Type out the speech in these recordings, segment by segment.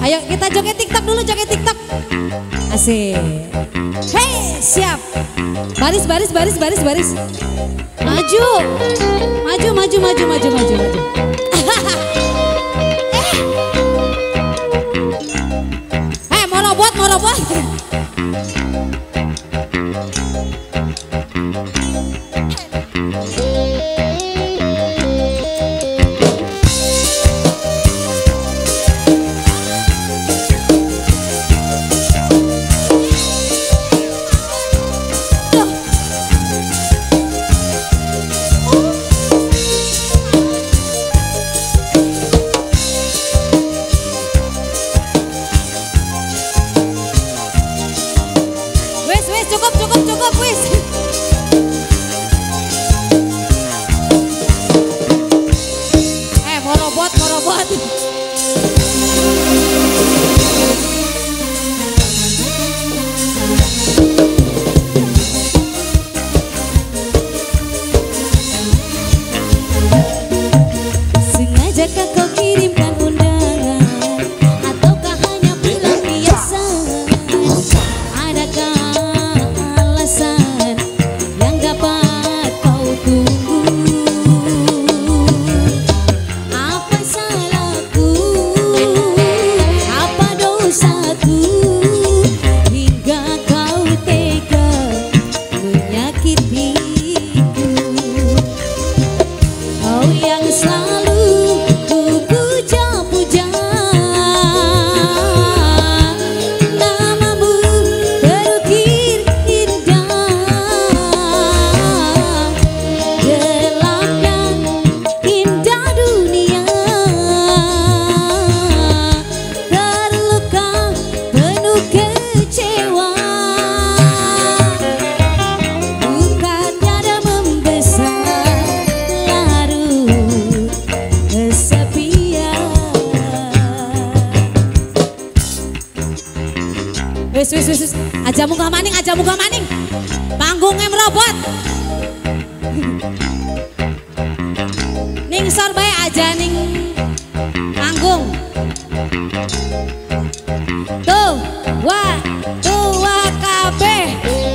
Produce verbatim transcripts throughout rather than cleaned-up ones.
Ayo kita joget TikTok dulu, joget TikTok. Asik. Hei, siap. Baris, baris, baris, baris, baris. Maju. Maju, maju, maju, maju, maju, maju. Eh, mau robot, mau robot. Cukup, cukup, cukup, wis. Eh, mau robot, mau robot. Sengajakah kau kirimkan undangan ataukah hanya bilang biasa? Adakah Wis wis wis, aja muka maning, aja muka maning. Panggungnya merobot. Ning sor bae aja ning panggung. Tuh, wah, tuh wah kabeh.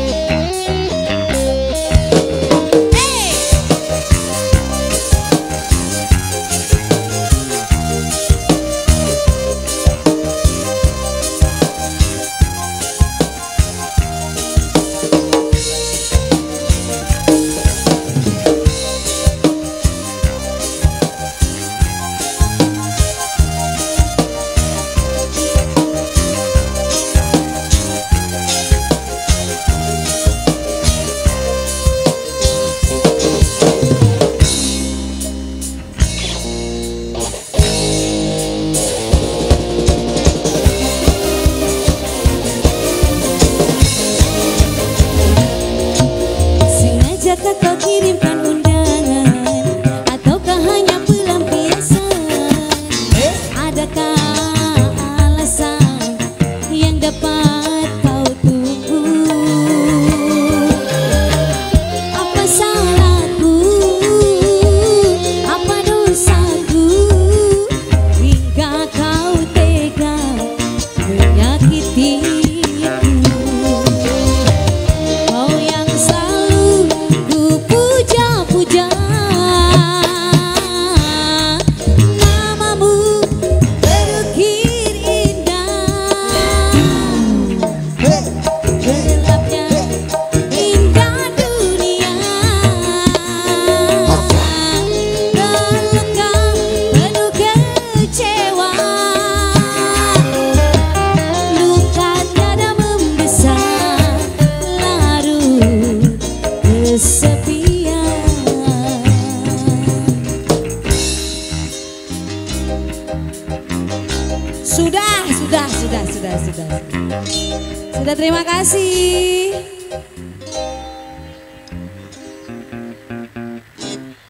Sengajakah kau kirimkan undangan ataukah hanya pelampiasan? Adakah alasan yang dapat kau tunggu? Apa salahku? Apa dosaku? Hingga kau tega menyakitiku. Sudah, sudah, sudah, sudah, sudah. Sudah, terima kasih.